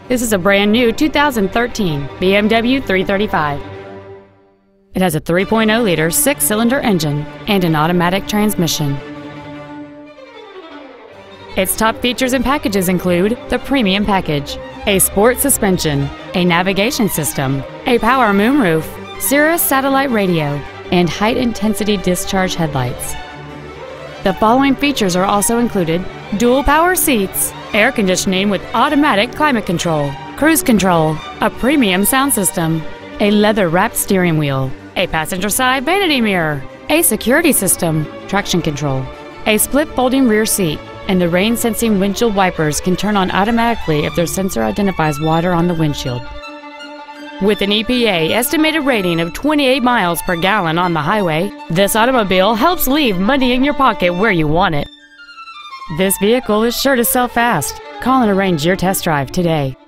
This is a brand new 2013 BMW 335. It has a 3.0-liter six-cylinder engine and an automatic transmission. Its top features and packages include the Premium Package, a sport suspension, a navigation system, a power moonroof, Sirius satellite radio, and high-intensity discharge headlights. The following features are also included: dual power seats, air conditioning with automatic climate control, cruise control, a premium sound system, a leather-wrapped steering wheel, a passenger side vanity mirror, a security system, traction control, a split folding rear seat, and the rain-sensing windshield wipers can turn on automatically if their sensor identifies water on the windshield. With an EPA estimated rating of 28 miles per gallon on the highway, this automobile helps leave money in your pocket where you want it. This vehicle is sure to sell fast. Call and arrange your test drive today.